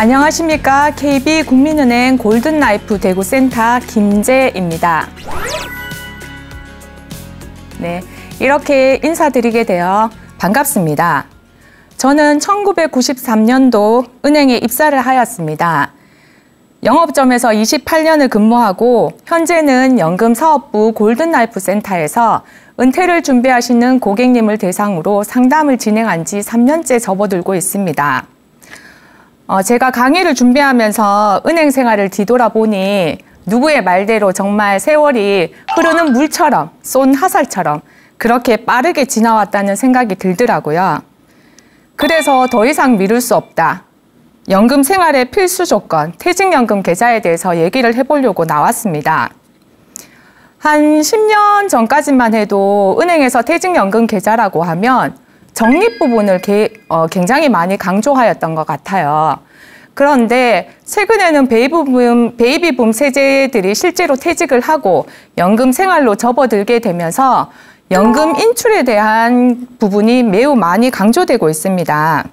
안녕하십니까. KB국민은행 골든라이프 대구센터 김재입니다. 네, 이렇게 인사드리게 되어 반갑습니다. 저는 1993년도 은행에 입사를 하였습니다. 영업점에서 28년을 근무하고 현재는 연금사업부 골든라이프 센터에서 은퇴를 준비하시는 고객님을 대상으로 상담을 진행한 지 3년째 접어들고 있습니다. 제가 강의를 준비하면서 은행 생활을 뒤돌아보니 누구의 말대로 정말 세월이 흐르는 물처럼 쏜 화살처럼 그렇게 빠르게 지나왔다는 생각이 들더라고요. 그래서 더 이상 미룰 수 없다. 연금 생활의 필수 조건, 퇴직연금 계좌에 대해서 얘기를 해보려고 나왔습니다. 한 10년 전까지만 해도 은행에서 퇴직연금 계좌라고 하면 적립 부분을 굉장히 많이 강조하였던 것 같아요. 그런데 최근에는 베이비붐 세대들이 실제로 퇴직을 하고 연금 생활로 접어들게 되면서 연금 인출에 대한 부분이 매우 많이 강조되고 있습니다.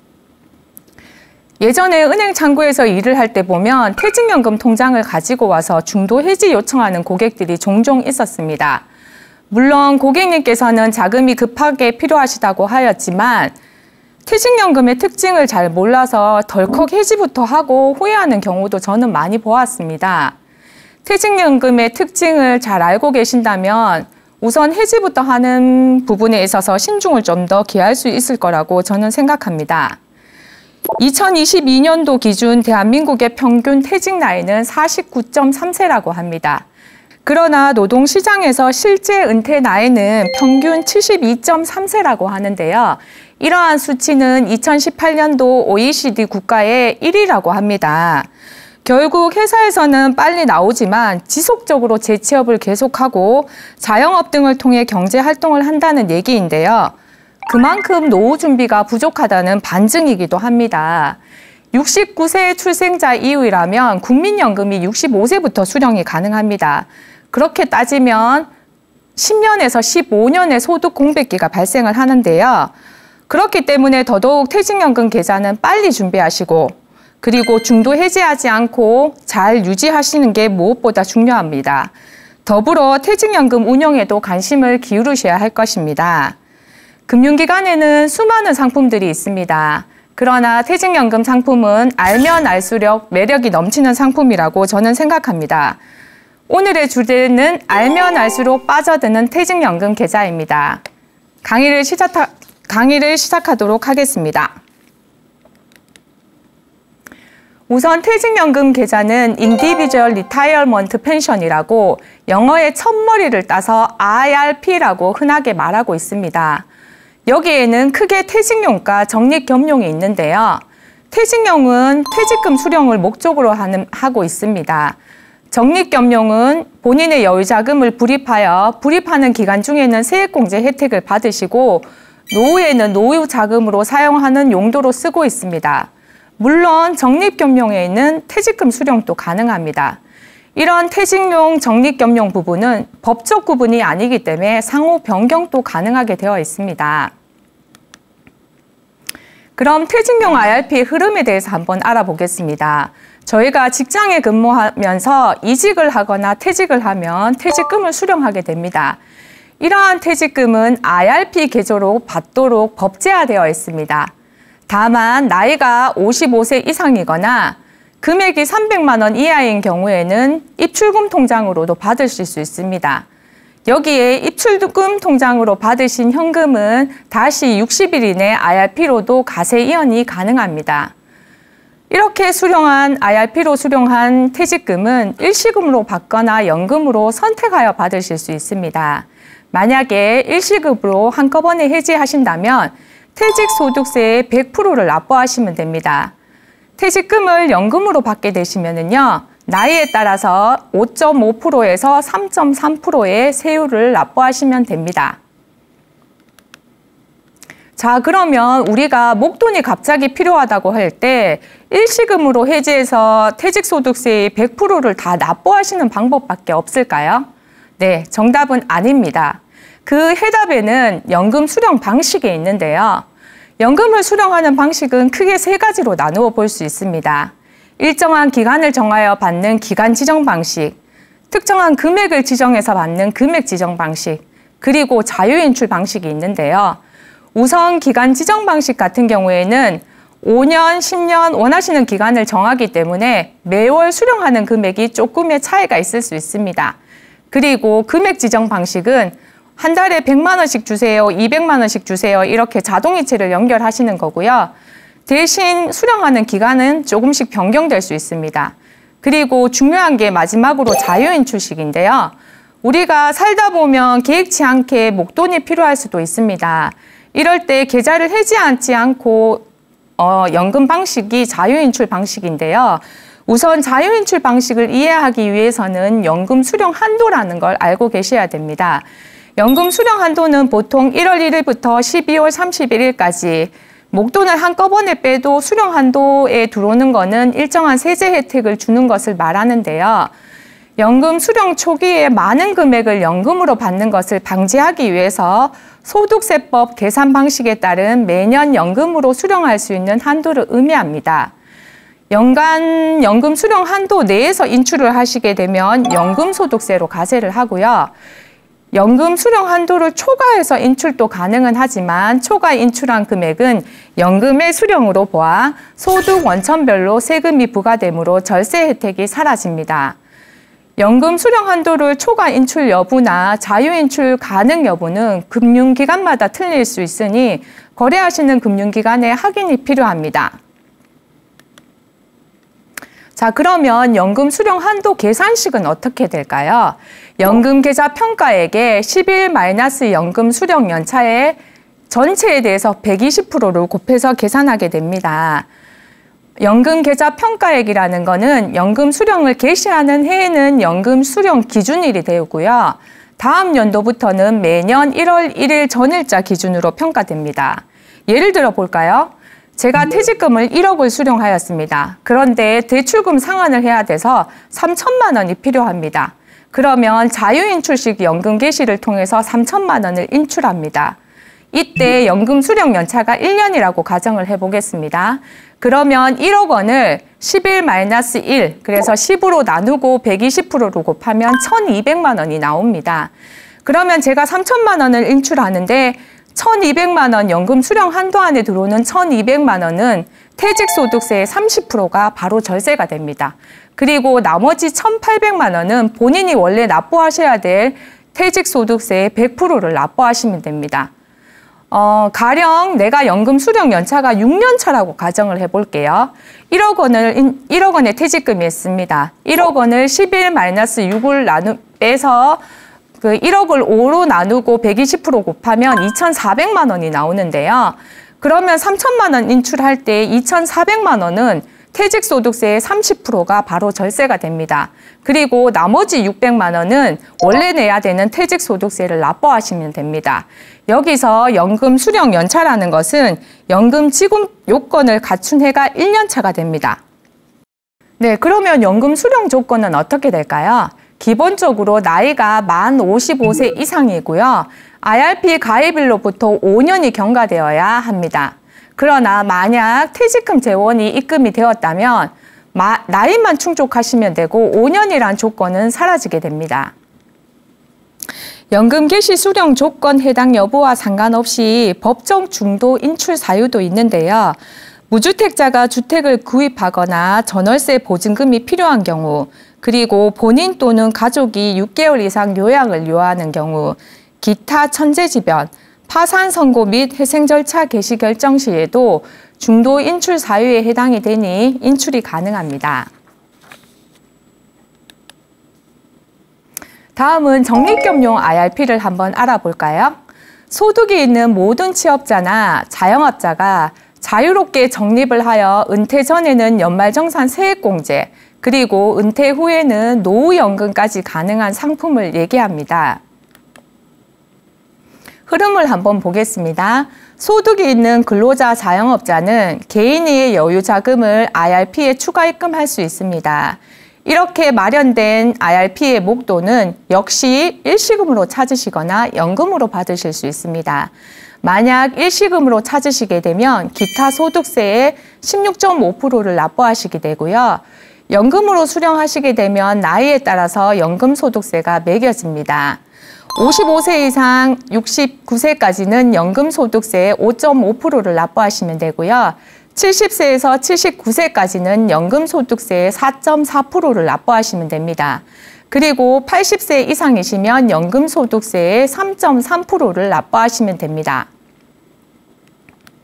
예전에 은행 창구에서 일을 할 때 보면 퇴직연금 통장을 가지고 와서 중도 해지 요청하는 고객들이 종종 있었습니다. 물론 고객님께서는 자금이 급하게 필요하시다고 하였지만 퇴직연금의 특징을 잘 몰라서 덜컥 해지부터 하고 후회하는 경우도 저는 많이 보았습니다. 퇴직연금의 특징을 잘 알고 계신다면 우선 해지부터 하는 부분에 있어서 신중을 좀 더 기할 수 있을 거라고 저는 생각합니다. 2022년도 기준 대한민국의 평균 퇴직 나이는 49.3세라고 합니다. 그러나 노동시장에서 실제 은퇴 나이는 평균 72.3세라고 하는데요. 이러한 수치는 2018년도 OECD 국가의 1위라고 합니다. 결국 회사에서는 빨리 나오지만 지속적으로 재취업을 계속하고 자영업 등을 통해 경제활동을 한다는 얘기인데요. 그만큼 노후 준비가 부족하다는 반증이기도 합니다. 69세 출생자 이후라면 국민연금이 65세부터 수령이 가능합니다. 그렇게 따지면 10년에서 15년의 소득 공백기가 발생을 하는데요. 그렇기 때문에 더더욱 퇴직연금 계좌는 빨리 준비하시고 그리고 중도 해지하지 않고 잘 유지하시는 게 무엇보다 중요합니다. 더불어 퇴직연금 운영에도 관심을 기울이셔야 할 것입니다. 금융기관에는 수많은 상품들이 있습니다. 그러나 퇴직연금 상품은 알면 알수록 매력이 넘치는 상품이라고 저는 생각합니다. 오늘의 주제는 알면 알수록 빠져드는 퇴직연금 계좌입니다. 강의를 시작하도록 하겠습니다. 우선 퇴직연금 계좌는 Individual Retirement Pension이라고 영어의 첫머리를 따서 IRP라고 흔하게 말하고 있습니다. 여기에는 크게 퇴직용과 적립겸용이 있는데요. 퇴직용은 퇴직금 수령을 목적으로 하고 있습니다. 적립겸용은 본인의 여유자금을 불입하는 기간 중에는 세액공제 혜택을 받으시고 노후에는 노후자금으로 사용하는 용도로 쓰고 있습니다. 물론 적립겸용에는 퇴직금 수령도 가능합니다. 이런 퇴직용 적립겸용 부분은 법적 구분이 아니기 때문에 상호 변경도 가능하게 되어 있습니다. 그럼 퇴직용 IRP의 흐름에 대해서 한번 알아보겠습니다. 저희가 직장에 근무하면서 이직을 하거나 퇴직을 하면 퇴직금을 수령하게 됩니다. 이러한 퇴직금은 IRP 계좌로 받도록 법제화되어 있습니다. 다만 나이가 55세 이상이거나 금액이 300만 원 이하인 경우에는 입출금 통장으로도 받으실 수 있습니다. 여기에 입출금 통장으로 받으신 현금은 다시 60일 이내 IRP로도 가세 이연이 가능합니다. 이렇게 IRP로 수령한 퇴직금은 일시금으로 받거나 연금으로 선택하여 받으실 수 있습니다. 만약에 일시급으로 한꺼번에 해지하신다면 퇴직소득세의 100%를 납부하시면 됩니다. 퇴직금을 연금으로 받게 되시면은요, 나이에 따라서 5.5%에서 3.3%의 세율을 납부하시면 됩니다. 자, 그러면 우리가 목돈이 갑자기 필요하다고 할 때 일시금으로 해지해서 퇴직소득세의 100%를 다 납부하시는 방법밖에 없을까요? 네, 정답은 아닙니다. 그 해답에는 연금 수령 방식에 있는데요. 연금을 수령하는 방식은 크게 세 가지로 나누어 볼 수 있습니다. 일정한 기간을 정하여 받는 기간 지정 방식, 특정한 금액을 지정해서 받는 금액 지정 방식, 그리고 자유인출 방식이 있는데요. 우선 기간 지정 방식 같은 경우에는 5년, 10년 원하시는 기간을 정하기 때문에 매월 수령하는 금액이 조금의 차이가 있을 수 있습니다. 그리고 금액 지정 방식은 한 달에 100만 원씩 주세요, 200만 원씩 주세요 이렇게 자동이체를 연결하시는 거고요. 대신 수령하는 기간은 조금씩 변경될 수 있습니다. 그리고 중요한 게 마지막으로 자유인출식인데요. 우리가 살다 보면 개의치 않게 목돈이 필요할 수도 있습니다. 이럴 때 계좌를 해지하지 않고 연금 방식이 자유인출 방식인데요. 우선 자유인출 방식을 이해하기 위해서는 연금 수령 한도라는 걸 알고 계셔야 됩니다. 연금 수령 한도는 보통 1월 1일부터 12월 31일까지 목돈을 한꺼번에 빼도 수령 한도에 들어오는 것은 일정한 세제 혜택을 주는 것을 말하는데요. 연금 수령 초기에 많은 금액을 연금으로 받는 것을 방지하기 위해서 소득세법 계산 방식에 따른 매년 연금으로 수령할 수 있는 한도를 의미합니다. 연간 연금 수령 한도 내에서 인출을 하시게 되면 연금소득세로 가세를 하고요. 연금 수령 한도를 초과해서 인출도 가능은 하지만 초과 인출한 금액은 연금의 수령으로 보아 소득 원천별로 세금이 부과되므로 절세 혜택이 사라집니다. 연금 수령 한도를 초과 인출 여부나 자유 인출 가능 여부는 금융기관마다 틀릴 수 있으니 거래하시는 금융기관의 확인이 필요합니다. 자, 그러면 연금 수령 한도 계산식은 어떻게 될까요? 연금 계좌 평가액에 10일- 연금 수령 연차의 전체에 대해서 120%를 곱해서 계산하게 됩니다. 연금 계좌 평가액이라는 거는 연금 수령을 개시하는 해에는 연금 수령 기준일이 되고요. 다음 연도부터는 매년 1월 1일 전일자 기준으로 평가됩니다. 예를 들어 볼까요? 제가 퇴직금을 1억을 수령하였습니다. 그런데 대출금 상환을 해야 돼서 3천만 원이 필요합니다. 그러면 자유인출식 연금 개시를 통해서 3천만 원을 인출합니다. 이때 연금 수령 연차가 1년이라고 가정을 해보겠습니다. 그러면 1억 원을 11-1, 그래서 10으로 나누고 120%로 곱하면 1,200만 원이 나옵니다. 그러면 제가 3천만 원을 인출하는데 1,200만 원 연금 수령 한도 안에 들어오는 1,200만 원은 퇴직소득세의 30%가 바로 절세가 됩니다. 그리고 나머지 1,800만 원은 본인이 원래 납부하셔야 될 퇴직소득세의 100%를 납부하시면 됩니다. 가령 내가 연금 수령 연차가 6년 차라고 가정을 해볼게요. 1억 원의 퇴직금이 있습니다. 1억 원을 11-6을 빼서 그 1억을 5로 나누고 120% 곱하면 2,400만 원이 나오는데요. 그러면 3천만 원 인출할 때 2,400만 원은 퇴직소득세의 30%가 바로 절세가 됩니다. 그리고 나머지 600만 원은 원래 내야 되는 퇴직소득세를 납부하시면 됩니다. 여기서 연금 수령 연차라는 것은 연금 지급 요건을 갖춘 해가 1년 차가 됩니다. 네, 그러면 연금 수령 조건은 어떻게 될까요? 기본적으로 나이가 만 55세 이상이고요. IRP 가입일로부터 5년이 경과되어야 합니다. 그러나 만약 퇴직금 재원이 입금이 되었다면 나이만 충족하시면 되고 5년이란 조건은 사라지게 됩니다. 연금 개시 수령 조건 해당 여부와 상관없이 법정 중도 인출 사유도 있는데요. 무주택자가 주택을 구입하거나 전월세 보증금이 필요한 경우, 그리고 본인 또는 가족이 6개월 이상 요양을 요하는 경우, 기타 천재지변, 파산 선고 및 회생 절차 개시 결정 시에도 중도 인출 사유에 해당이 되니 인출이 가능합니다. 다음은 적립금용 IRP를 한번 알아볼까요? 소득이 있는 모든 취업자나 자영업자가 자유롭게 적립을 하여 은퇴 전에는 연말정산 세액공제, 그리고 은퇴 후에는 노후연금까지 가능한 상품을 얘기합니다. 흐름을 한번 보겠습니다. 소득이 있는 근로자 자영업자는 개인의 여유 자금을 IRP에 추가 입금할 수 있습니다. 이렇게 마련된 IRP의 목돈은 역시 일시금으로 찾으시거나 연금으로 받으실 수 있습니다. 만약 일시금으로 찾으시게 되면 기타 소득세의 16.5%를 납부하시게 되고요. 연금으로 수령하시게 되면 나이에 따라서 연금소득세가 매겨집니다. 55세 이상 69세까지는 연금소득세의 5.5%를 납부하시면 되고요. 70세에서 79세까지는 연금소득세의 4.4%를 납부하시면 됩니다. 그리고 80세 이상이시면 연금소득세의 3.3%를 납부하시면 됩니다.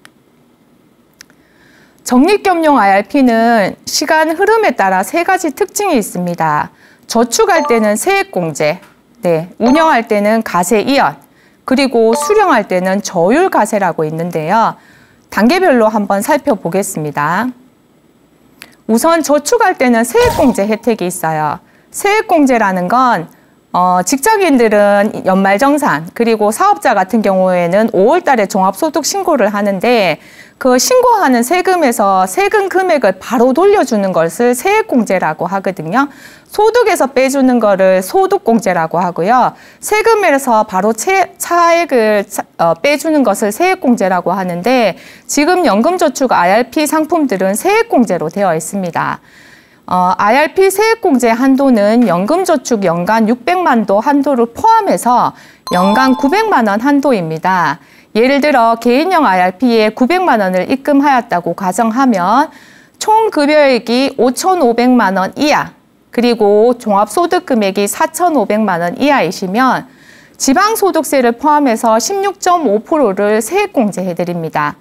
적립금융 IRP는 시간 흐름에 따라 세 가지 특징이 있습니다. 저축할 때는 세액공제, 운영할 때는 가세이연, 그리고 수령할 때는 저율가세라고 있는데요. 단계별로 한번 살펴보겠습니다. 우선 저축할 때는 세액공제 혜택이 있어요. 세액공제라는 건 직장인들은 연말정산, 그리고 사업자 같은 경우에는 5월 달에 종합소득 신고를 하는데 그 신고하는 세금에서 세금 금액을 바로 돌려주는 것을 세액공제라고 하거든요. 소득에서 빼주는 거를 소득공제라고 하고요. 세금에서 바로 차액을 빼주는 것을 세액공제라고 하는데 지금 연금저축 IRP 상품들은 세액공제로 되어 있습니다. IRP 세액공제 한도는 연금저축 연간 600만도 한도를 포함해서 연간 900만 원 한도입니다. 예를 들어 개인형 IRP에 900만 원을 입금하였다고 가정하면 총 급여액이 5,500만 원 이하, 그리고 종합소득금액이 4,500만 원 이하이시면 지방소득세를 포함해서 16.5%를 세액공제해드립니다.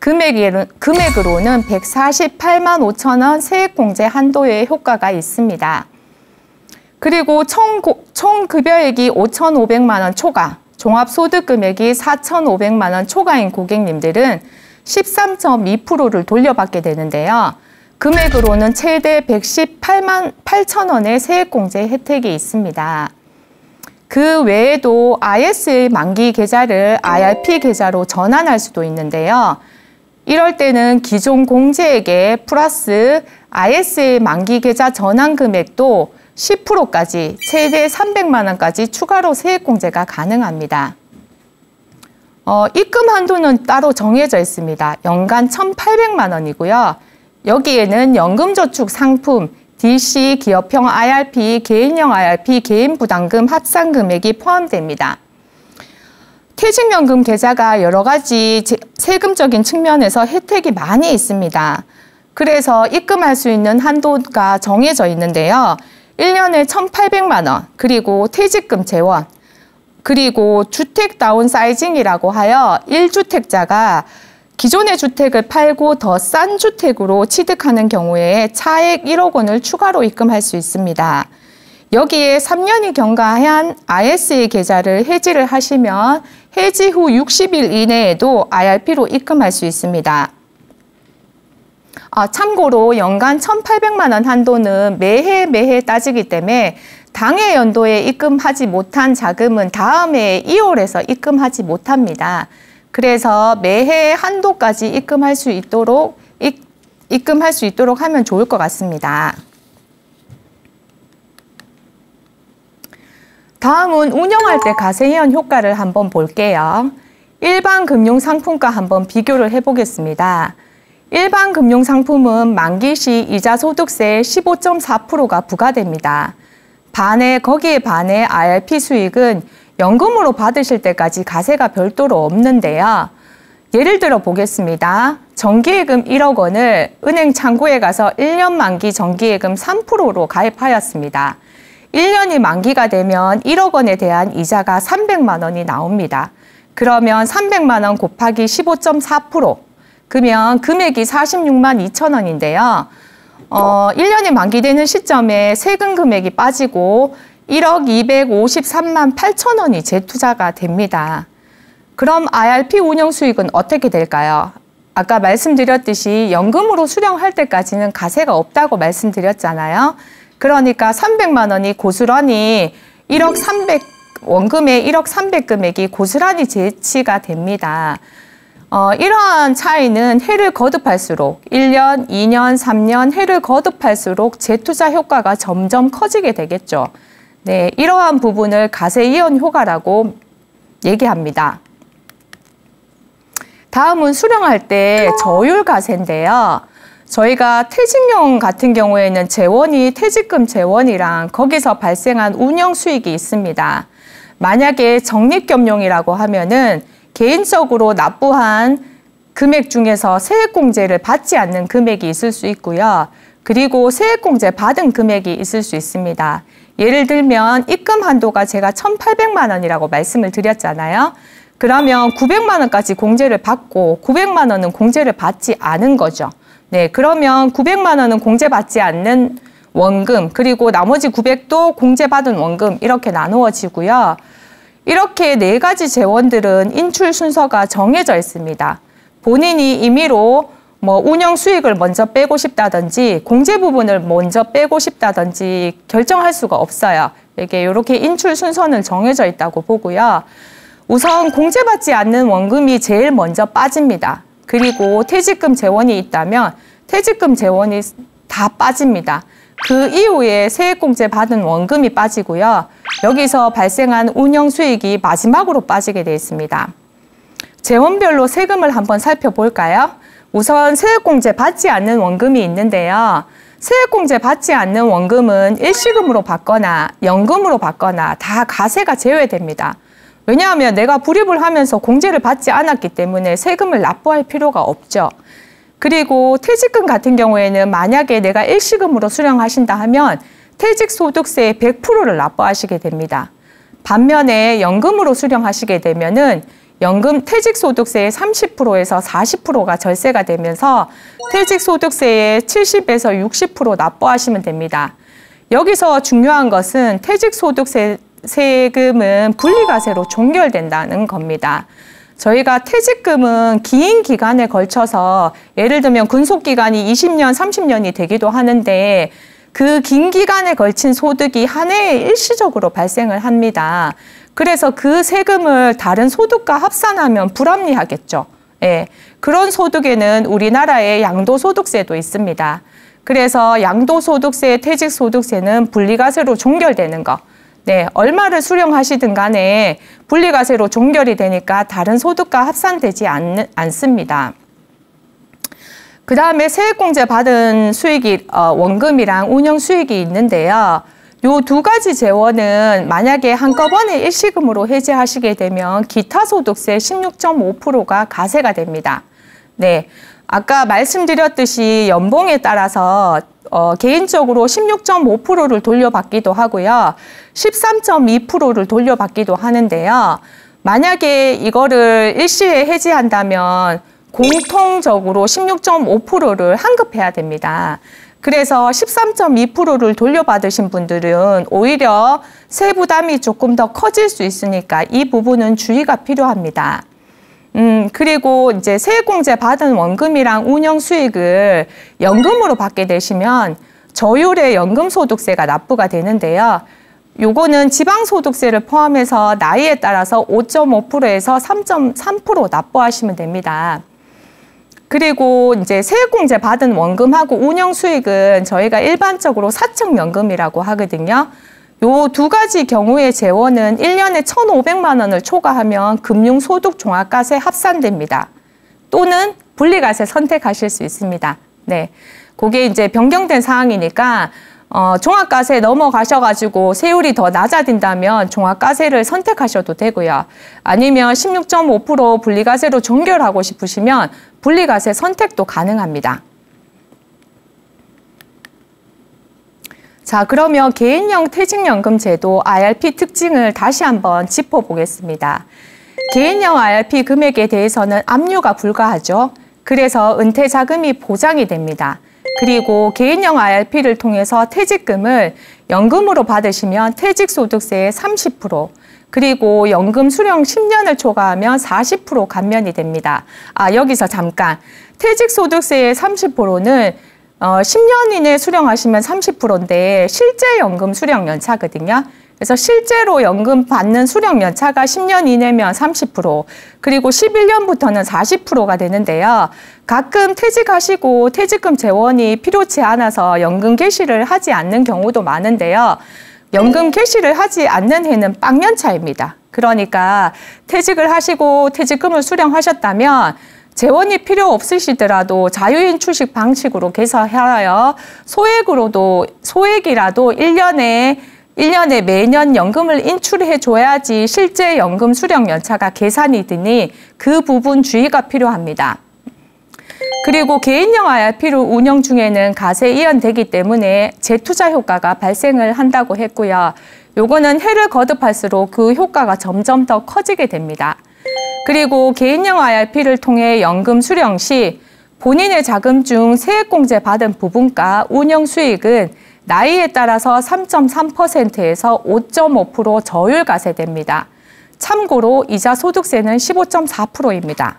금액으로는 148만 5천 원 세액공제 한도의 효과가 있습니다. 그리고 총 급여액이 5,500만 원 초과, 종합소득금액이 4,500만 원 초과인 고객님들은 13.2%를 돌려받게 되는데요. 금액으로는 최대 118만 8천 원의 세액공제 혜택이 있습니다. 그 외에도 ISA 만기 계좌를 IRP 계좌로 전환할 수도 있는데요. 이럴 때는 기존 공제액에 플러스 ISA 만기 계좌 전환 금액도 10%까지 최대 300만 원까지 추가로 세액공제가 가능합니다. 입금 한도는 따로 정해져 있습니다. 연간 1,800만 원이고요. 여기에는 연금저축 상품, DC, 기업형 IRP, 개인형 IRP, 개인부담금 합산 금액이 포함됩니다. 퇴직연금 계좌가 여러 가지 세금적인 측면에서 혜택이 많이 있습니다. 그래서 입금할 수 있는 한도가 정해져 있는데요. 1년에 1,800만 원, 그리고 퇴직금 재원, 그리고 주택 다운사이징이라고 하여 1주택자가 기존의 주택을 팔고 더 싼 주택으로 취득하는 경우에 차액 1억 원을 추가로 입금할 수 있습니다. 여기에 3년이 경과한 ISA 계좌를 해지를 하시면 해지 후 60일 이내에도 IRP로 입금할 수 있습니다. 참고로 연간 1,800만 원 한도는 매해 따지기 때문에 당해 연도에 입금하지 못한 자금은 다음 해 2월에서 입금하지 못합니다. 그래서 매해 한도까지 입금할 수 있도록 하면 좋을 것 같습니다. 다음은 운영할 때 가세이연 효과를 한번 볼게요. 일반 금융상품과 한번 비교를 해보겠습니다. 일반 금융상품은 만기 시 이자 소득세 15.4%가 부과됩니다. 거기에 반해 IRP 수익은 연금으로 받으실 때까지 가세가 별도로 없는데요. 예를 들어 보겠습니다. 정기예금 1억 원을 은행 창구에 가서 1년 만기 정기예금 3%로 가입하였습니다. 1년이 만기가 되면 1억 원에 대한 이자가 300만 원이 나옵니다. 그러면 300만 원 곱하기 15.4%, 그러면 금액이 46만 2천 원인데요. 1년이 만기되는 시점에 세금 금액이 빠지고 1억 253만 8천 원이 재투자가 됩니다. 그럼 IRP 운영 수익은 어떻게 될까요? 아까 말씀드렸듯이 연금으로 수령할 때까지는 가세가 없다고 말씀드렸잖아요. 그러니까 300만 원이 고스란히 원금의 1억 300 금액이 고스란히 제치가 됩니다. 이러한 차이는 해를 거듭할수록 1년, 2년, 3년 해를 거듭할수록 재투자 효과가 점점 커지게 되겠죠. 네, 이러한 부분을 가세이연 효과라고 얘기합니다. 다음은 수령할 때 저율과세인데요. 저희가 퇴직용 같은 경우에는 재원이 퇴직금 재원이랑 거기서 발생한 운영 수익이 있습니다. 만약에 적립금용이라고 하면은 개인적으로 납부한 금액 중에서 세액공제를 받지 않는 금액이 있을 수 있고요. 그리고 세액공제 받은 금액이 있을 수 있습니다. 예를 들면 입금 한도가 제가 1,800만 원이라고 말씀을 드렸잖아요. 그러면 900만 원까지 공제를 받고 900만 원은 공제를 받지 않은 거죠. 네, 그러면 900만 원은 공제받지 않는 원금, 그리고 나머지 900도 공제받은 원금 이렇게 나누어지고요. 이렇게 네 가지 재원들은 인출 순서가 정해져 있습니다. 본인이 임의로 운영 수익을 먼저 빼고 싶다든지 공제 부분을 먼저 빼고 싶다든지 결정할 수가 없어요. 이렇게 인출 순서는 정해져 있다고 보고요. 우선 공제받지 않는 원금이 제일 먼저 빠집니다. 그리고 퇴직금 재원이 있다면 퇴직금 재원이 다 빠집니다. 그 이후에 세액공제 받은 원금이 빠지고요. 여기서 발생한 운영 수익이 마지막으로 빠지게 되어 있습니다. 재원별로 세금을 한번 살펴볼까요? 우선 세액공제 받지 않는 원금이 있는데요. 세액공제 받지 않는 원금은 일시금으로 받거나 연금으로 받거나 다 과세가 제외됩니다. 왜냐하면 내가 불입을 하면서 공제를 받지 않았기 때문에 세금을 납부할 필요가 없죠. 그리고 퇴직금 같은 경우에는 만약에 내가 일시금으로 수령하신다 하면 퇴직소득세의 100%를 납부하시게 됩니다. 반면에 연금으로 수령하시게 되면은 연금 퇴직소득세의 30%에서 40%가 절세가 되면서 퇴직소득세의 70에서 60% 납부하시면 됩니다. 여기서 중요한 것은 퇴직소득세 세금은 분리과세로 종결된다는 겁니다. 저희가 퇴직금은 긴 기간에 걸쳐서 예를 들면 근속기간이 20년, 30년이 되기도 하는데 그 긴 기간에 걸친 소득이 한 해에 일시적으로 발생을 합니다. 그래서 그 세금을 다른 소득과 합산하면 불합리하겠죠. 예, 그런 소득에는 우리나라에 양도소득세도 있습니다. 그래서 양도소득세, 퇴직소득세는 분리과세로 종결되는 거. 네, 얼마를 수령하시든 간에 분리과세로 종결이 되니까 다른 소득과 합산되지 않습니다. 그 다음에 세액공제 받은 수익이 원금이랑 운영 수익이 있는데요. 요 두 가지 재원은 만약에 한꺼번에 일시금으로 해지하시게 되면 기타 소득세 16.5%가 과세가 됩니다. 네, 아까 말씀드렸듯이 연봉에 따라서 개인적으로 16.5%를 돌려받기도 하고요. 13.2%를 돌려받기도 하는데요. 만약에 이거를 일시에 해지한다면 공통적으로 16.5%를 환급해야 됩니다. 그래서 13.2%를 돌려받으신 분들은 오히려 세부담이 조금 더 커질 수 있으니까 이 부분은 주의가 필요합니다. 그리고 이제 세액공제 받은 원금이랑 운영 수익을 연금으로 받게 되시면 저율의 연금소득세가 납부가 되는데요. 요거는 지방소득세를 포함해서 나이에 따라서 5.5%에서 3.3% 납부하시면 됩니다. 그리고 이제 세액공제 받은 원금하고 운영 수익은 저희가 일반적으로 사적연금이라고 하거든요. 요 두 가지 경우의 재원은 1년에 1,500만 원을 초과하면 금융소득종합과세 합산됩니다. 또는 분리과세 선택하실 수 있습니다. 네, 그게 이제 변경된 사항이니까 종합과세 넘어가셔가지고 세율이 더 낮아진다면 종합과세를 선택하셔도 되고요. 아니면 16.5% 분리과세로 종결하고 싶으시면 분리과세 선택도 가능합니다. 자, 그러면 개인형 퇴직연금 제도 IRP 특징을 다시 한번 짚어보겠습니다. 개인형 IRP 금액에 대해서는 압류가 불가하죠. 그래서 은퇴 자금이 보장이 됩니다. 그리고 개인형 IRP를 통해서 퇴직금을 연금으로 받으시면 퇴직소득세의 30%, 그리고 연금 수령 10년을 초과하면 40% 감면이 됩니다. 여기서 잠깐. 퇴직소득세의 30%는 10년 이내 수령하시면 30%인데 실제 연금 수령 연차거든요. 그래서 실제로 연금 받는 수령 연차가 10년 이내면 30%, 그리고 11년부터는 40%가 되는데요. 가끔 퇴직하시고 퇴직금 재원이 필요치 않아서 연금 개시를 하지 않는 경우도 많은데요. 연금 개시를 하지 않는 해는 빵연차입니다. 그러니까 퇴직을 하시고 퇴직금을 수령하셨다면 재원이 필요 없으시더라도 자유인 출식 방식으로 개설하여 소액이라도 1년에 매년 연금을 인출해 줘야지 실제 연금 수령 연차가 계산이 되니 그 부분 주의가 필요합니다. 그리고 개인형 IRP로 운영 중에는 가세 이연되기 때문에 재투자 효과가 발생을 한다고 했고요. 요거는 해를 거듭할수록 그 효과가 점점 더 커지게 됩니다. 그리고 개인형 IRP를 통해 연금 수령 시 본인의 자금 중 세액공제 받은 부분과 운영 수익은 나이에 따라서 3.3%에서 5.5% 저율 과세됩니다. 참고로 이자 소득세는 15.4%입니다.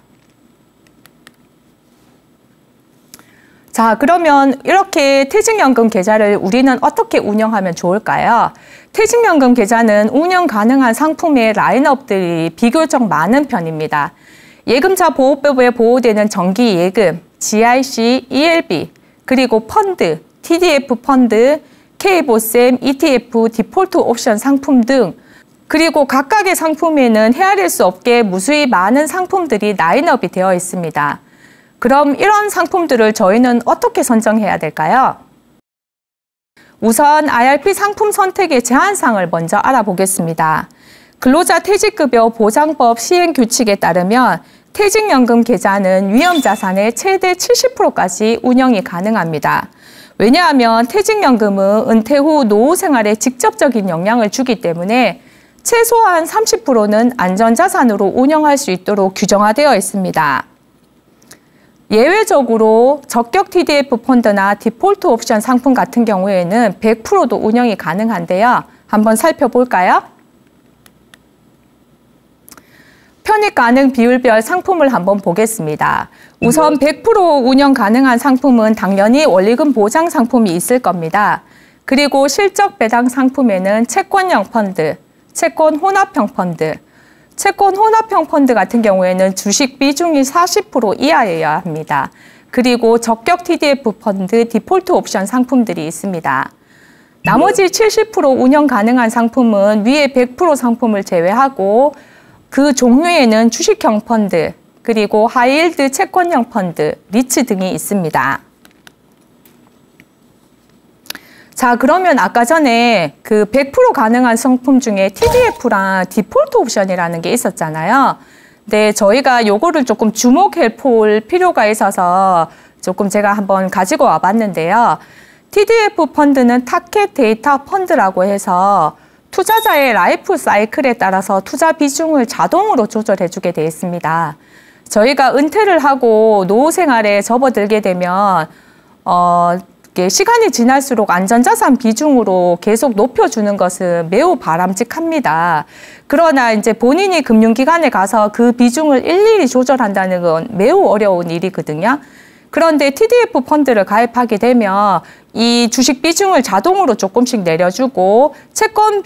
자, 그러면 이렇게 퇴직연금 계좌를 우리는 어떻게 운영하면 좋을까요? 퇴직연금 계좌는 운영 가능한 상품의 라인업들이 비교적 많은 편입니다. 예금자 보호법에 보호되는 정기예금, GIC, ELB, 그리고 펀드, TDF 펀드, K보셈, ETF, 디폴트 옵션 상품 등 그리고 각각의 상품에는 헤아릴 수 없게 무수히 많은 상품들이 라인업이 되어 있습니다. 그럼 이런 상품들을 저희는 어떻게 선정해야 될까요? 우선 IRP 상품 선택의 제한사항을 먼저 알아보겠습니다. 근로자 퇴직급여 보장법 시행규칙에 따르면 퇴직연금 계좌는 위험자산의 최대 70%까지 운영이 가능합니다. 왜냐하면 퇴직연금은 은퇴 후 노후 생활에 직접적인 영향을 주기 때문에 최소한 30%는 안전자산으로 운영할 수 있도록 규정화되어 있습니다. 예외적으로 적격 TDF 펀드나 디폴트 옵션 상품 같은 경우에는 100%도 운영이 가능한데요. 한번 살펴볼까요? 편입 가능 비율별 상품을 한번 보겠습니다. 우선 100% 운영 가능한 상품은 당연히 원리금 보장 상품이 있을 겁니다. 그리고 실적 배당 상품에는 채권형 펀드, 채권 혼합형 펀드, 채권 혼합형 펀드 같은 경우에는 주식 비중이 40% 이하여야 합니다. 그리고 적격 TDF 펀드, 디폴트 옵션 상품들이 있습니다. 나머지 70% 운영 가능한 상품은 위에 100% 상품을 제외하고 그 종류에는 주식형 펀드, 그리고 하이힐드 채권형 펀드, 리츠 등이 있습니다. 자, 그러면 아까 전에 그 100% 가능한 상품 중에 TDF랑 디폴트 옵션이라는 게 있었잖아요. 네, 저희가 요거를 조금 주목해 볼 필요가 있어서 조금 제가 한번 가지고 와 봤는데요. TDF 펀드는 타켓 데이터 펀드라고 해서 투자자의 라이프 사이클에 따라서 투자 비중을 자동으로 조절해 주게 되어 있습니다. 저희가 은퇴를 하고 노후 생활에 접어들게 되면 시간이 지날수록 안전자산 비중으로 계속 높여주는 것은 매우 바람직합니다. 그러나 이제 본인이 금융기관에 가서 그 비중을 일일이 조절한다는 건 매우 어려운 일이거든요. 그런데 TDF 펀드를 가입하게 되면 이 주식 비중을 자동으로 조금씩 내려주고 채권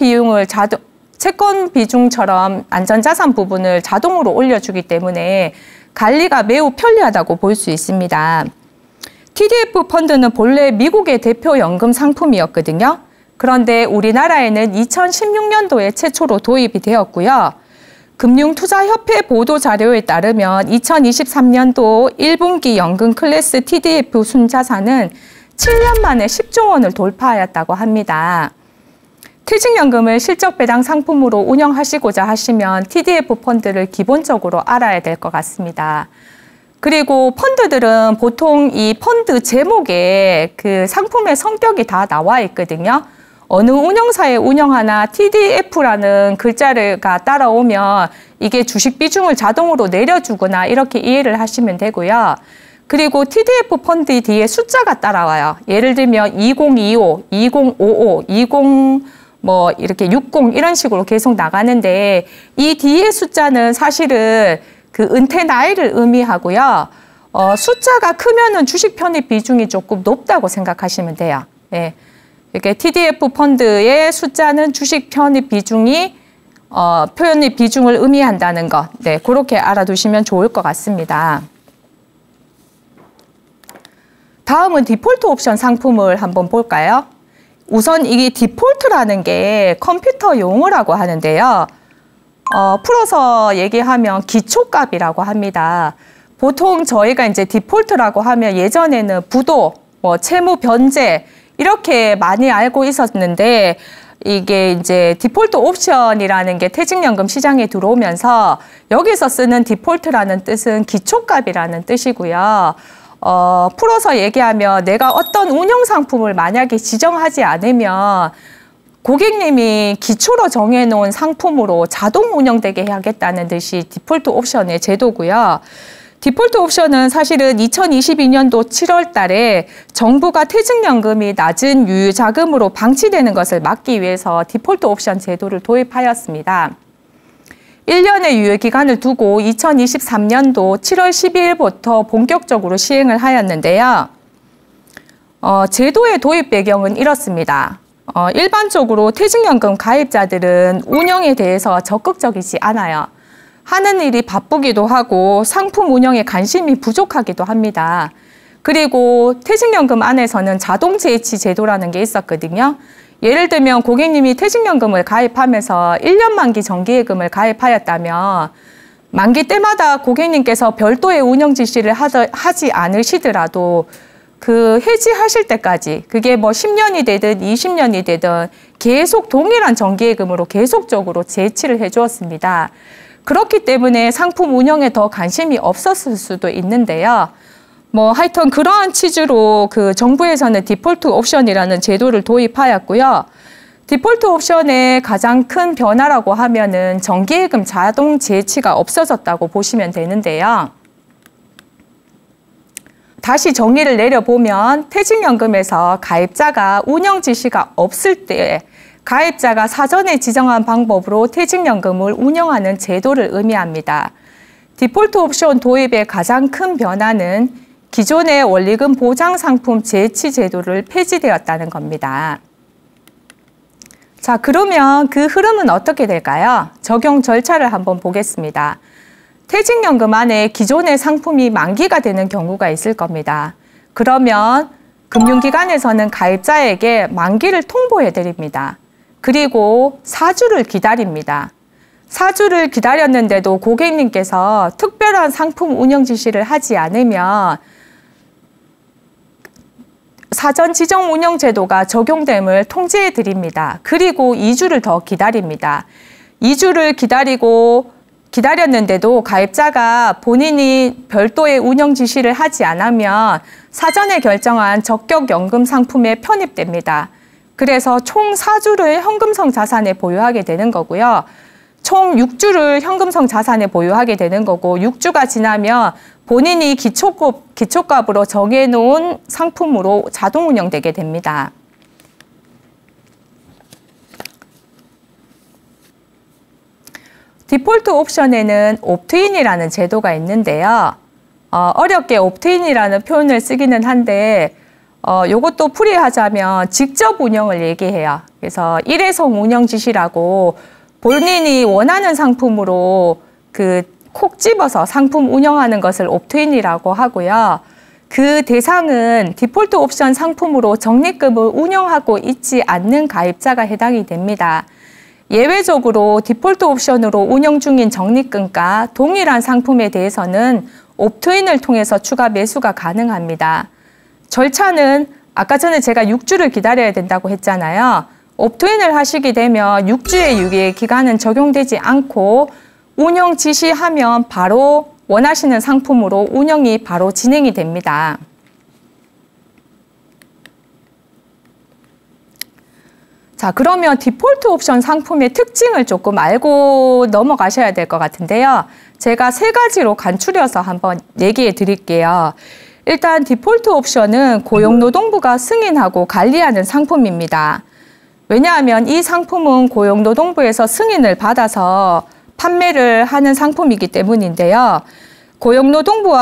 비중처럼 안전자산 부분을 자동으로 올려주기 때문에 관리가 매우 편리하다고 볼 수 있습니다. TDF 펀드는 본래 미국의 대표 연금 상품이었거든요. 그런데 우리나라에는 2016년도에 최초로 도입이 되었고요. 금융투자협회 보도자료에 따르면 2023년도 1분기 연금 클래스 TDF 순자산은 7년 만에 10조 원을 돌파하였다고 합니다. 퇴직연금을 실적배당 상품으로 운영하시고자 하시면 TDF 펀드를 기본적으로 알아야 될 것 같습니다. 그리고 펀드들은 보통 이 펀드 제목에 그 상품의 성격이 다 나와 있거든요. 어느 운영사에 운영하나 TDF라는 글자가 따라오면 이게 주식 비중을 자동으로 내려주거나 이렇게 이해를 하시면 되고요. 그리고 TDF 펀드 뒤에 숫자가 따라와요. 예를 들면 2025, 2055, 20 60 이런 식으로 계속 나가는데 이 뒤에 숫자는 사실은 그 은퇴 나이를 의미하고요. 숫자가 크면은 주식 편입 비중이 조금 높다고 생각하시면 돼요. 네. 이렇게 TDF 펀드의 숫자는 주식 편입 비중이 편입 비중을 의미한다는 것. 네, 그렇게 알아두시면 좋을 것 같습니다. 다음은 디폴트 옵션 상품을 한번 볼까요? 우선 이게 디폴트라는 게 컴퓨터 용어라고 하는데요. 풀어서 얘기하면 기초값이라고 합니다. 보통 저희가 이제 디폴트라고 하면 예전에는 부도, 뭐 채무 변제 이렇게 많이 알고 있었는데 이게 이제 디폴트 옵션이라는 게 퇴직연금 시장에 들어오면서 여기서 쓰는 디폴트라는 뜻은 기초값이라는 뜻이고요. 풀어서 얘기하면 내가 어떤 운영 상품을 만약에 지정하지 않으면 고객님이 기초로 정해놓은 상품으로 자동 운영되게 해야겠다는 뜻이 디폴트 옵션의 제도고요. 디폴트 옵션은 사실은 2022년도 7월 달에 정부가 퇴직연금이 낮은 유유자금으로 방치되는 것을 막기 위해서 디폴트 옵션 제도를 도입하였습니다. 1년의 유예기간을 두고 2023년도 7월 12일부터 본격적으로 시행을 하였는데요. 제도의 도입 배경은 이렇습니다. 일반적으로 퇴직연금 가입자들은 운영에 대해서 적극적이지 않아요. 하는 일이 바쁘기도 하고 상품 운영에 관심이 부족하기도 합니다. 그리고 퇴직연금 안에서는 자동 재해치 제도라는 게 있었거든요. 예를 들면 고객님이 퇴직연금을 가입하면서 1년 만기 정기예금을 가입하였다면 만기 때마다 고객님께서 별도의 운영 지시를 하지 않으시더라도 그 해지하실 때까지 그게 뭐 10년이 되든 20년이 되든 계속 동일한 정기예금으로 계속적으로 재해치를 해주었습니다. 그렇기 때문에 상품 운영에 더 관심이 없었을 수도 있는데요. 뭐 하여튼 그러한 취지로 그 정부에서는 디폴트 옵션이라는 제도를 도입하였고요. 디폴트 옵션의 가장 큰 변화라고 하면은 정기예금 자동 재해치가 없어졌다고 보시면 되는데요. 다시 정의를 내려보면 퇴직연금에서 가입자가 운영 지시가 없을 때 가입자가 사전에 지정한 방법으로 퇴직연금을 운영하는 제도를 의미합니다. 디폴트 옵션 도입의 가장 큰 변화는 기존의 원리금 보장 상품 재해치 제도를 폐지되었다는 겁니다. 자, 그러면 그 흐름은 어떻게 될까요? 적용 절차를 한번 보겠습니다. 퇴직연금 안에 기존의 상품이 만기가 되는 경우가 있을 겁니다. 그러면 금융기관에서는 가입자에게 만기를 통보해 드립니다. 그리고 4주를 기다립니다. 4주를 기다렸는데도 고객님께서 특별한 상품 운영 지시를 하지 않으면 사전 지정 운영 제도가 적용됨을 통지해 드립니다. 그리고 2주를 더 기다립니다. 2주를 기다렸는데도 가입자가 본인이 별도의 운영 지시를 하지 않으면 사전에 결정한 적격연금 상품에 편입됩니다. 그래서 총 4주를 현금성 자산에 보유하게 되는 거고요. 총 6주를 현금성 자산에 보유하게 되는 거고 6주가 지나면 본인이 기초값으로 정해놓은 상품으로 자동 운영되게 됩니다. 디폴트 옵션에는 옵트인이라는 제도가 있는데요. 어렵게 옵트인이라는 표현을 쓰기는 한데 요것도 풀이하자면 직접 운영을 얘기해요. 그래서 일회성 운영 지시라고 본인이 원하는 상품으로 콕 집어서 상품 운영하는 것을 옵트인이라고 하고요. 그 대상은 디폴트 옵션 상품으로 적립금을 운영하고 있지 않는 가입자가 해당이 됩니다. 예외적으로 디폴트 옵션으로 운영 중인 적립금과 동일한 상품에 대해서는 옵트인을 통해서 추가 매수가 가능합니다. 절차는 아까 전에 제가 6주를 기다려야 된다고 했잖아요. 옵트인을 하시게 되면 6주의 유예 기간은 적용되지 않고 운영 지시하면 바로 원하시는 상품으로 운영이 바로 진행이 됩니다. 자, 그러면 디폴트 옵션 상품의 특징을 조금 알고 넘어가셔야 될 것 같은데요. 제가 3가지로 간추려서 한번 얘기해 드릴게요. 일단 디폴트 옵션은 고용노동부가 승인하고 관리하는 상품입니다. 왜냐하면 이 상품은 고용노동부에서 승인을 받아서 판매를 하는 상품이기 때문인데요. 고용노동부와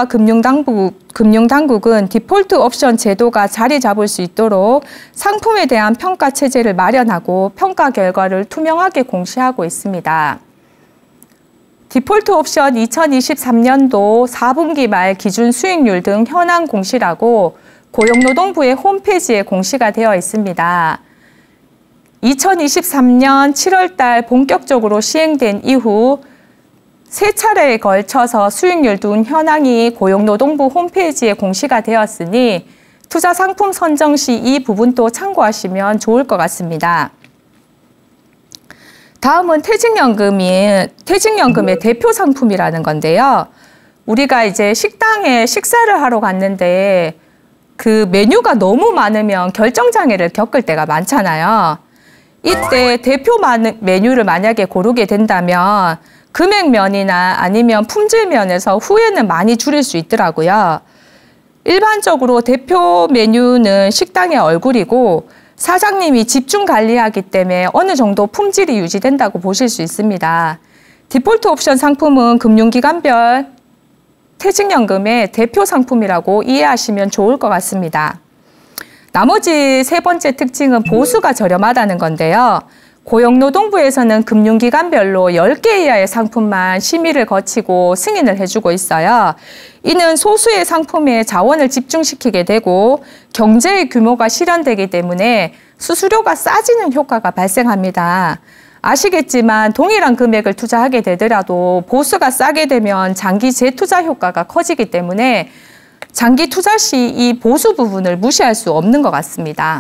금융당국은 디폴트 옵션 제도가 자리 잡을 수 있도록 상품에 대한 평가 체제를 마련하고 평가 결과를 투명하게 공시하고 있습니다. 디폴트 옵션 2023년도 4분기 말 기준 수익률 등 현황 공시라고 고용노동부의 홈페이지에 공시가 되어 있습니다. 2023년 7월 달 본격적으로 시행된 이후 세 차례에 걸쳐서 수익률 둔 현황이 고용노동부 홈페이지에 공시가 되었으니 투자 상품 선정 시 이 부분도 참고하시면 좋을 것 같습니다. 다음은 퇴직연금의 대표 상품이라는 건데요. 우리가 이제 식당에 식사를 하러 갔는데 그 메뉴가 너무 많으면 결정장애를 겪을 때가 많잖아요. 이때 대표 메뉴를 만약에 고르게 된다면 금액면이나 아니면 품질면에서 후회는 많이 줄일 수 있더라고요. 일반적으로 대표 메뉴는 식당의 얼굴이고 사장님이 집중 관리하기 때문에 어느 정도 품질이 유지된다고 보실 수 있습니다. 디폴트 옵션 상품은 금융기관별 퇴직연금의 대표 상품이라고 이해하시면 좋을 것 같습니다. 나머지 세 번째 특징은 보수가 저렴하다는 건데요. 고용노동부에서는 금융기관별로 10개 이하의 상품만 심의를 거치고 승인을 해주고 있어요. 이는 소수의 상품에 자원을 집중시키게 되고 경제의 규모가 실현되기 때문에 수수료가 싸지는 효과가 발생합니다. 아시겠지만 동일한 금액을 투자하게 되더라도 보수가 싸게 되면 장기 재투자 효과가 커지기 때문에 장기 투자 시 이 보수 부분을 무시할 수 없는 것 같습니다.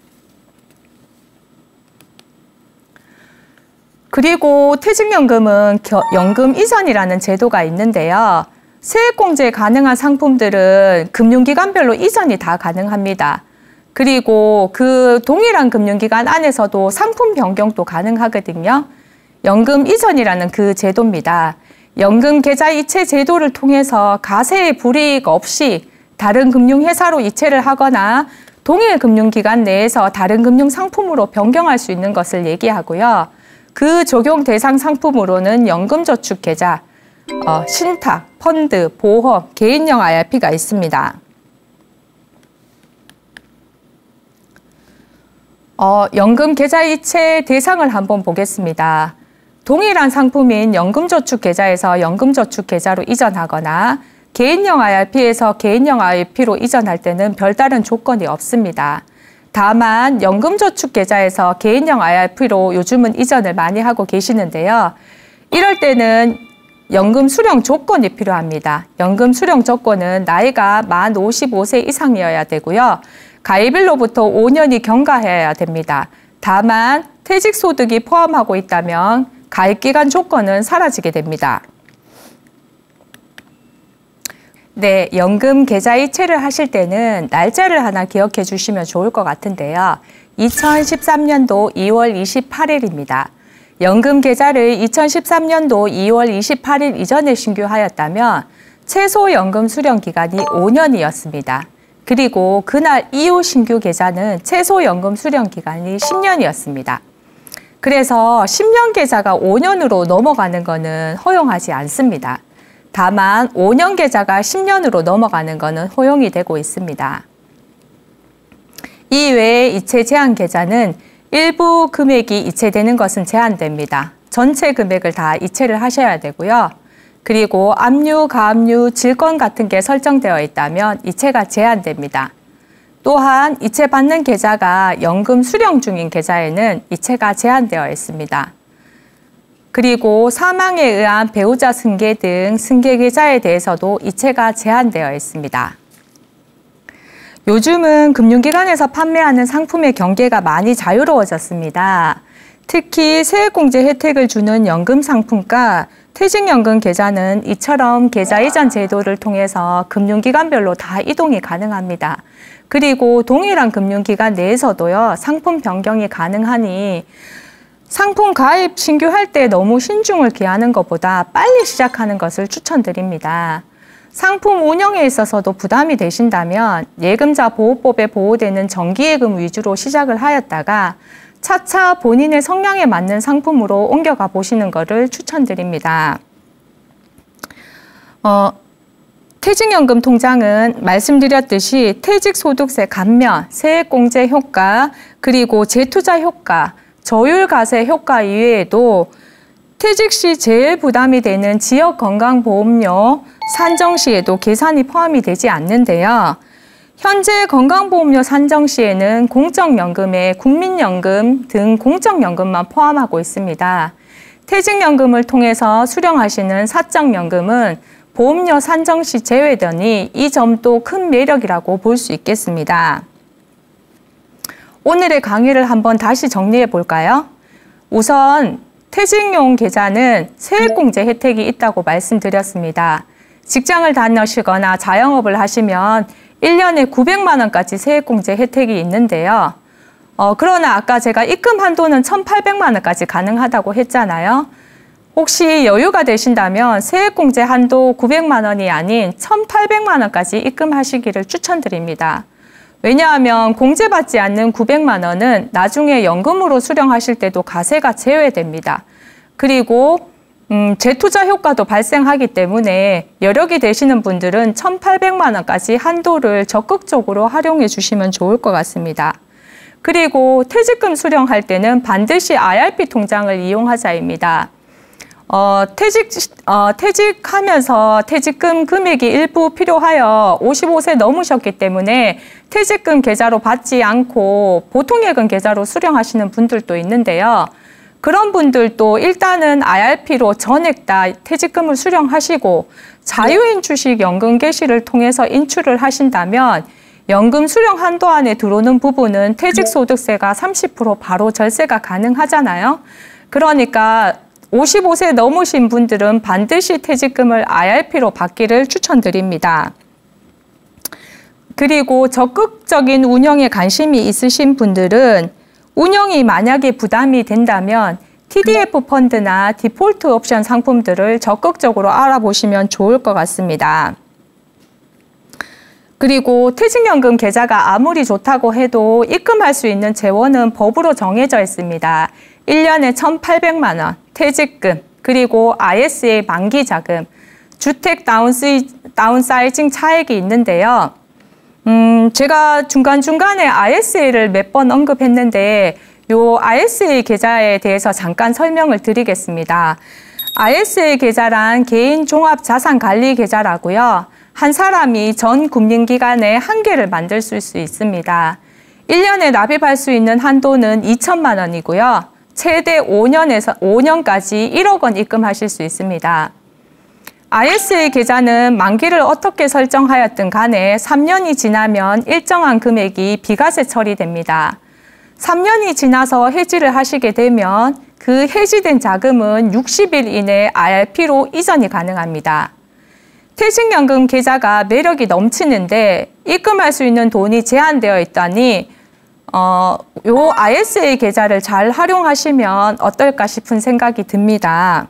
그리고 퇴직연금은 연금 이전이라는 제도가 있는데요. 세액공제 가능한 상품들은 금융기관별로 이전이 다 가능합니다. 그리고 그 동일한 금융기관 안에서도 상품 변경도 가능하거든요. 연금 이전이라는 그 제도입니다. 연금 계좌 이체 제도를 통해서 가세의 불이익 없이 다른 금융회사로 이체를 하거나 동일 금융기관 내에서 다른 금융상품으로 변경할 수 있는 것을 얘기하고요. 그 적용 대상 상품으로는 연금저축계좌, 신탁, 펀드, 보험, 개인형 IRP가 있습니다. 연금 계좌 이체 대상을 한번 보겠습니다. 동일한 상품인 연금저축계좌에서 연금저축계좌로 이전하거나 개인형 IRP에서 개인형 IRP로 이전할 때는 별다른 조건이 없습니다. 다만 연금저축계좌에서 개인형 IRP로 요즘은 이전을 많이 하고 계시는데요. 이럴 때는 연금 수령 조건이 필요합니다. 연금 수령 조건은 나이가 만 55세 이상이어야 되고요. 가입일로부터 5년이 경과해야 됩니다. 다만 퇴직소득이 포함하고 있다면 가입기간 조건은 사라지게 됩니다. 네, 연금 계좌 이체를 하실 때는 날짜를 하나 기억해 주시면 좋을 것 같은데요. 2013년도 2월 28일입니다. 연금 계좌를 2013년도 2월 28일 이전에 신규하였다면 최소 연금 수령 기간이 5년이었습니다. 그리고 그날 이후 신규 계좌는 최소 연금 수령 기간이 10년이었습니다. 그래서 10년 계좌가 5년으로 넘어가는 것은 허용하지 않습니다. 다만 5년 계좌가 10년으로 넘어가는 것은 허용이 되고 있습니다. 이외에 이체 제한 계좌는 일부 금액이 이체되는 것은 제한됩니다. 전체 금액을 다 이체를 하셔야 되고요. 그리고 압류, 가압류, 질권 같은 게 설정되어 있다면 이체가 제한됩니다. 또한 이체받는 계좌가 연금 수령 중인 계좌에는 이체가 제한되어 있습니다. 그리고 사망에 의한 배우자 승계 등 승계 계좌에 대해서도 이체가 제한되어 있습니다. 요즘은 금융기관에서 판매하는 상품의 경계가 많이 자유로워졌습니다. 특히 세액공제 혜택을 주는 연금 상품과 퇴직연금 계좌는 이처럼 계좌 이전 제도를 통해서 금융기관별로 다 이동이 가능합니다. 그리고 동일한 금융기관 내에서도요, 상품 변경이 가능하니 상품 가입 신규할 때 너무 신중을 기하는 것보다 빨리 시작하는 것을 추천드립니다. 상품 운영에 있어서도 부담이 되신다면 예금자 보호법에 보호되는 정기예금 위주로 시작을 하였다가 차차 본인의 성향에 맞는 상품으로 옮겨가 보시는 것을 추천드립니다. 퇴직연금 통장은 말씀드렸듯이 퇴직소득세 감면, 세액공제 효과, 그리고 재투자 효과, 저율과세 효과 이외에도 퇴직 시 제일 부담이 되는 지역건강보험료 산정 시에도 계산이 포함이 되지 않는데요. 현재 건강보험료 산정 시에는 공적연금에 국민연금 등 공적연금만 포함하고 있습니다. 퇴직연금을 통해서 수령하시는 사적연금은 보험료 산정 시 제외되니 이 점도 큰 매력이라고 볼 수 있겠습니다. 오늘의 강의를 한번 다시 정리해 볼까요? 우선 퇴직용 계좌는 세액공제 혜택이 있다고 말씀드렸습니다. 직장을 다니시거나 자영업을 하시면 1년에 900만 원까지 세액공제 혜택이 있는데요. 그러나 아까 제가 입금 한도는 1,800만 원까지 가능하다고 했잖아요. 혹시 여유가 되신다면 세액공제 한도 900만 원이 아닌 1,800만 원까지 입금하시기를 추천드립니다. 왜냐하면 공제받지 않는 900만 원은 나중에 연금으로 수령하실 때도 가세가 제외됩니다. 그리고 재투자 효과도 발생하기 때문에 여력이 되시는 분들은 1,800만 원까지 한도를 적극적으로 활용해 주시면 좋을 것 같습니다. 그리고 퇴직금 수령할 때는 반드시 IRP 통장을 이용하자입니다. 퇴직하면서 퇴직금 금액이 일부 필요하여 55세 넘으셨기 때문에 퇴직금 계좌로 받지 않고 보통예금 계좌로 수령하시는 분들도 있는데요. 그런 분들도 일단은 IRP로 전액 다 퇴직금을 수령하시고 자유인 주식 연금 개시를 통해서 인출을 하신다면 연금 수령 한도 안에 들어오는 부분은 퇴직소득세가 30% 바로 절세가 가능하잖아요. 그러니까 55세 넘으신 분들은 반드시 퇴직금을 IRP로 받기를 추천드립니다. 그리고 적극적인 운영에 관심이 있으신 분들은 운영이 만약에 부담이 된다면 TDF 펀드나 디폴트 옵션 상품들을 적극적으로 알아보시면 좋을 것 같습니다. 그리고 퇴직연금 계좌가 아무리 좋다고 해도 입금할 수 있는 재원은 법으로 정해져 있습니다. 1년에 1,800만 원, 퇴직금, 그리고 ISA 만기 자금, 주택 다운사이징 차액이 있는데요. 제가 중간중간에 ISA를 몇 번 언급했는데 요 ISA 계좌에 대해서 잠깐 설명을 드리겠습니다. ISA 계좌란 개인 종합 자산 관리 계좌라고요. 한 사람이 전 금융기관에 한 개를 만들 수 있습니다. 1년에 납입할 수 있는 한도는 2천만 원이고요. 최대 5년까지 1억 원 입금하실 수 있습니다. ISA 계좌는 만기를 어떻게 설정하였든 간에 3년이 지나면 일정한 금액이 비과세 처리됩니다. 3년이 지나서 해지를 하시게 되면 그 해지된 자금은 60일 이내 IRP로 이전이 가능합니다. 퇴직연금 계좌가 매력이 넘치는데 입금할 수 있는 돈이 제한되어 있다니 요 ISA 계좌를 잘 활용하시면 어떨까 싶은 생각이 듭니다.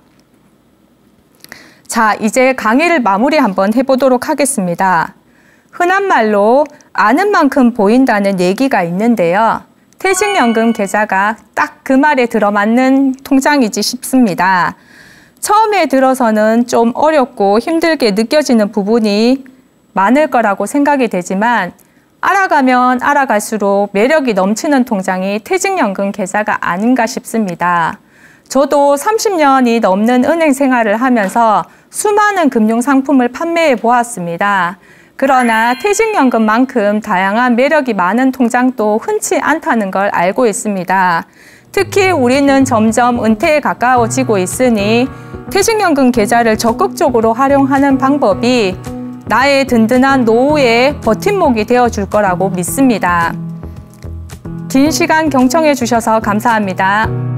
자, 이제 강의를 마무리 한번 해보도록 하겠습니다. 흔한 말로 아는 만큼 보인다는 얘기가 있는데요. 퇴직연금 계좌가 딱 그 말에 들어맞는 통장이지 싶습니다. 처음에 들어서는 좀 어렵고 힘들게 느껴지는 부분이 많을 거라고 생각이 되지만 알아가면 알아갈수록 매력이 넘치는 통장이 퇴직연금 계좌가 아닌가 싶습니다. 저도 30년이 넘는 은행 생활을 하면서 수많은 금융상품을 판매해 보았습니다. 그러나 퇴직연금만큼 다양한 매력이 많은 통장도 흔치 않다는 걸 알고 있습니다. 특히 우리는 점점 은퇴에 가까워지고 있으니 퇴직연금 계좌를 적극적으로 활용하는 방법이 나의 든든한 노후의 버팀목이 되어줄 거라고 믿습니다. 긴 시간 경청해 주셔서 감사합니다.